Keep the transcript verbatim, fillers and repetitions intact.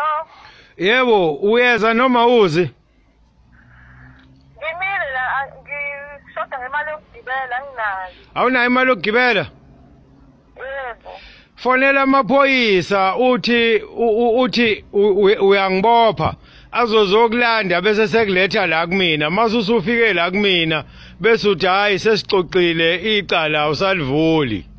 Hello. Yebo, uyeza noma uzi? Ngimile la ngishoda ngemali yokugibela nginayo. Awunayo imali yokugibela? Yebo. Fonela amaphoyisa uthi uthi uyangibopha azozokulanda bese sekuletha la kumina mase usufike la kumina bese uthi hayi sesixoxile icala usalivuli.